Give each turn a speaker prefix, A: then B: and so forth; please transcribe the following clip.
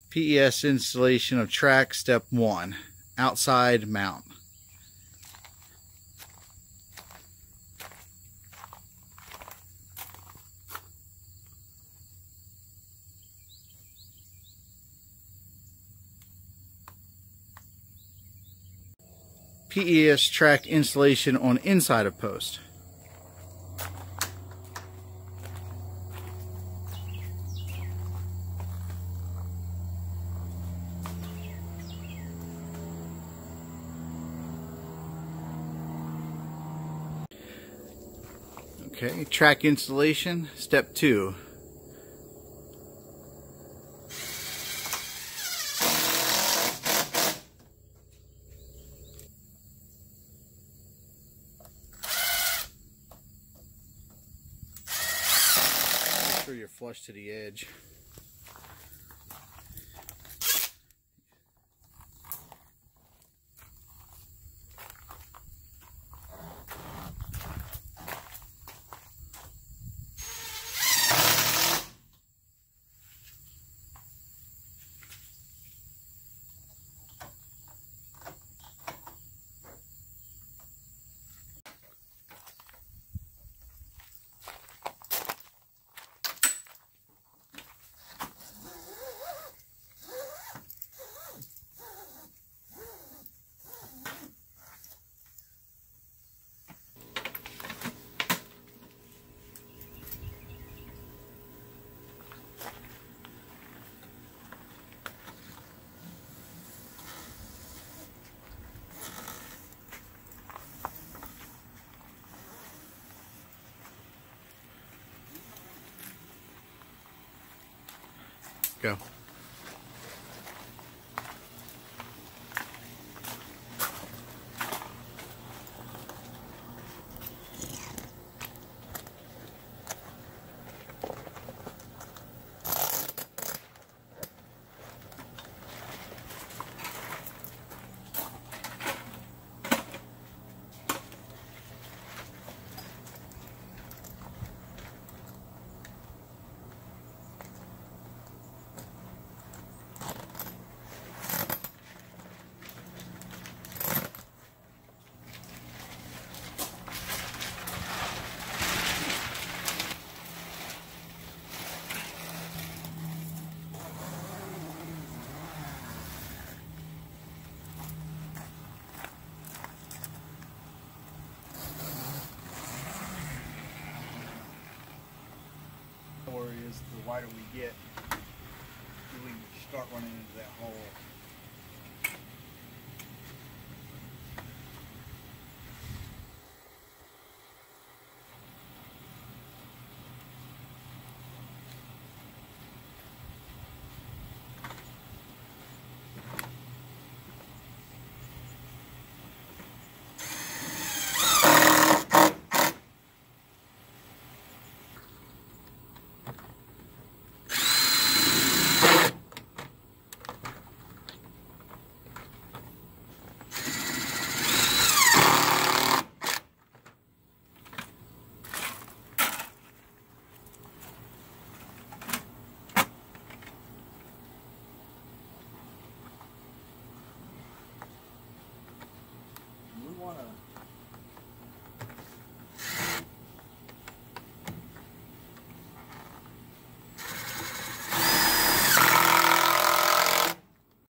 A: PES installation of track step 1, outside mount. PES track installation on inside of post. Okay, track installation, step 2. Make sure you're flush to the edge. Go.
B: Is the wider we get, we start running into that hole. We want to